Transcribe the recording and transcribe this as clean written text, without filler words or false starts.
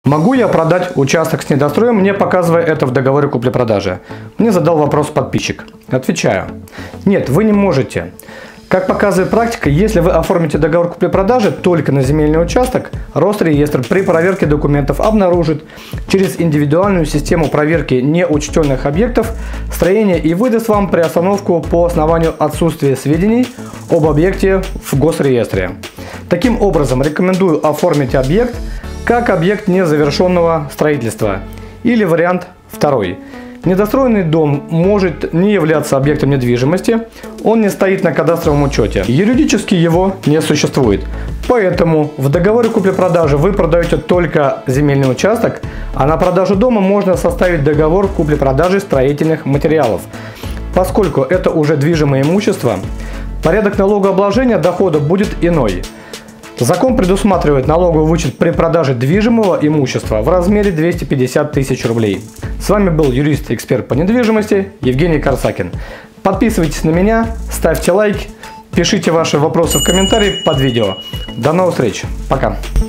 Могу я продать участок с недостроем, мне показывая это в договоре купли-продажи? Мне задал вопрос подписчик. Отвечаю. Нет, вы не можете. Как показывает практика, если вы оформите договор купли-продажи только на земельный участок, Росреестр при проверке документов обнаружит через индивидуальную систему проверки неучтенных объектов строения и выдаст вам приостановку по основанию отсутствия сведений об объекте в Госреестре. Таким образом, рекомендую оформить объект как объект незавершенного строительства. Или вариант второй. Недостроенный дом может не являться объектом недвижимости, он не стоит на кадастровом учете, юридически его не существует. Поэтому в договоре купли-продажи вы продаете только земельный участок, а на продажу дома можно составить договор купли-продажи строительных материалов. Поскольку это уже движимое имущество, порядок налогообложения дохода будет иной. Закон предусматривает налоговый вычет при продаже движимого имущества в размере 250 тысяч рублей. С вами был юрист и эксперт по недвижимости Евгений Корсакин. Подписывайтесь на меня, ставьте лайк, пишите ваши вопросы в комментарии под видео. До новых встреч. Пока.